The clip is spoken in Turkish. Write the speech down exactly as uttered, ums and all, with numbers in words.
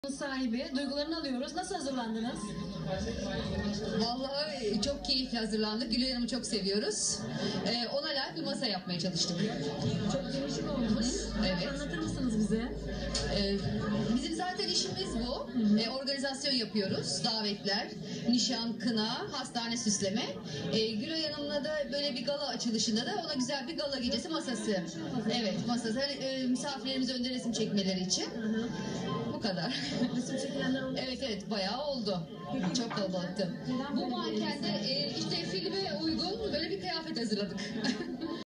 Sahibi, duygularını alıyoruz. Nasıl hazırlandınız? Vallahi çok keyifli hazırlandık. Gülay Hanım'ı çok seviyoruz. Ee, ona layık bir masa yapmaya çalıştık. Çok değişik olmuş. Evet. Anlatır mısınız bize? Ee, bizim zaten işimiz bu. Ee, organizasyon yapıyoruz. Davetler, nişan, kına, hastane süsleme. Ee, Gülay Hanım'la da böyle bir gala açılışında da ona güzel bir gala gecesi masası. Evet, masası. Hani, e, misafirlerimiz önde resim çekmeleri için. Bu kadar. Resim çekilenler oldu. Evet evet bayağı oldu. Çok kalabalıktı. Bu mankende e, işte filme uygun böyle bir kıyafet hazırladık.